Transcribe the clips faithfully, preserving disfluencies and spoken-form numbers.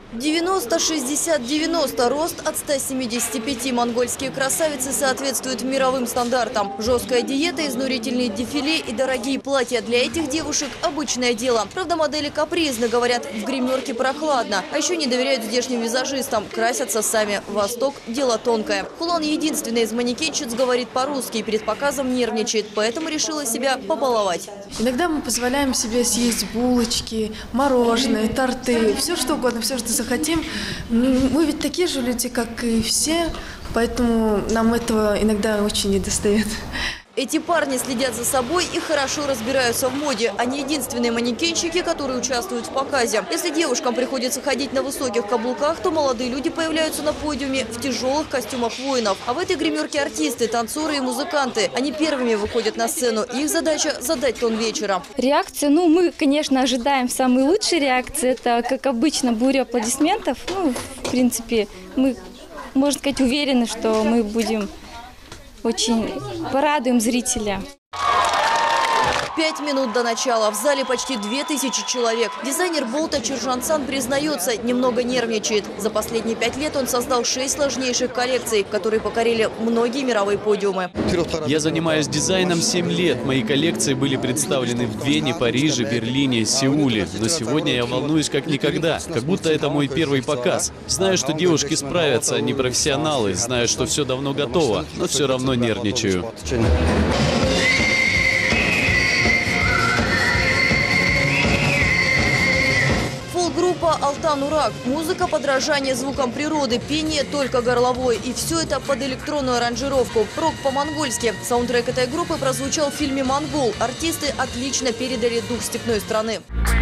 девяносто шестьдесят девяносто, рост от ста семидесяти пяти. Монгольские красавицы соответствуют мировым стандартам. Жесткая диета, изнурительные дефиле и дорогие платья для этих девушек – обычное дело. Правда, модели капризны, говорят, в гримерке прохладно. А еще не доверяют здешним визажистам, красятся сами. Восток – дело тонкое. Хулан, единственная из манекенщиц, говорит по-русски и перед показом нервничает, поэтому решила себя побаловать. Иногда мы позволяем себе съесть булочки, мороженое, торты, все что угодно, все, что захотим. Мы ведь такие же люди, как и все, поэтому нам этого иногда очень недостает. Эти парни следят за собой и хорошо разбираются в моде. Они единственные манекенщики, которые участвуют в показе. Если девушкам приходится ходить на высоких каблуках, то молодые люди появляются на подиуме в тяжелых костюмах воинов. А в этой гримерке артисты, танцоры и музыканты. Они первыми выходят на сцену. Их задача – задать тон вечера. Реакция, ну, мы, конечно, ожидаем самой лучшей реакции. Это, как обычно, буря аплодисментов. Ну, в принципе, мы, можно сказать, уверены, что мы будем... очень порадуем зрителя. Пять минут до начала. В зале почти две тысячи человек. Дизайнер Болта Чержансан признается, немного нервничает. За последние пять лет он создал шесть сложнейших коллекций, которые покорили многие мировые подиумы. Я занимаюсь дизайном семь лет. Мои коллекции были представлены в Вене, Париже, Берлине, Сеуле. Но сегодня я волнуюсь как никогда. Как будто это мой первый показ. Знаю, что девушки справятся, они профессионалы. Знаю, что все давно готово, но все равно нервничаю. Группа «Алтан-Урак». Музыка, подражание звукам природы, пение только горловой. И все это под электронную аранжировку. Рок по-монгольски. Саундтрек этой группы прозвучал в фильме «Монгол». Артисты отлично передали дух степной страны.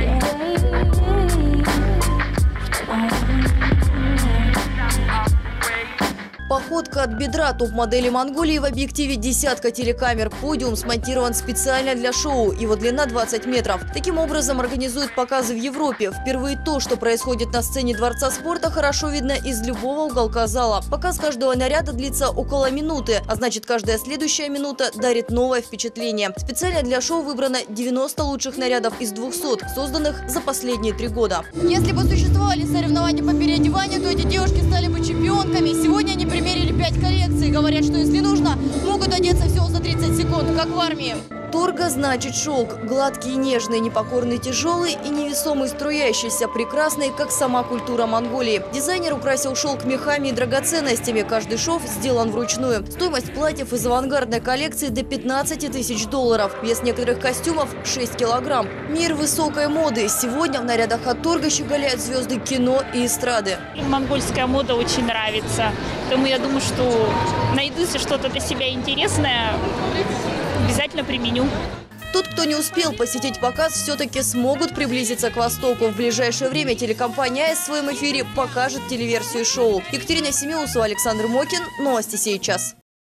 Походка от бедра. Топ-модели Монголии в объективе десятка телекамер. Подиум смонтирован специально для шоу. Его длина двадцать метров. Таким образом организуют показы в Европе. Впервые то, что происходит на сцене Дворца спорта, хорошо видно из любого уголка зала. Показ каждого наряда длится около минуты, а значит, каждая следующая минута дарит новое впечатление. Специально для шоу выбрано девяносто лучших нарядов из двухсот, созданных за последние три года. Если бы существовали соревнования по переодеванию, то эти девушки стали бы чемпионками. Сегодня они примерили пять коллекций. Говорят, что если нужно, могут одеться всего за тридцать секунд, как в армии. Торга значит шелк. Гладкий, нежный, непокорный, тяжелый и невесомый, струящийся, прекрасный, как сама культура Монголии. Дизайнер украсил шелк мехами и драгоценностями. Каждый шов сделан вручную. Стоимость платьев из авангардной коллекции до пятнадцати тысяч долларов. Вес некоторых костюмов – шесть килограмм. Мир высокой моды. Сегодня в нарядах от торга щеголяют звезды кино и эстрады. Монгольская мода очень нравится. Поэтому я думаю, что найду что-то для себя интересное, обязательно применю. Тот, кто не успел посетить показ, все-таки смогут приблизиться к Востоку. В ближайшее время телекомпания АЭС в своем эфире покажет телеверсию шоу. Екатерина Семеусова, Александр Мокин. Новости сейчас.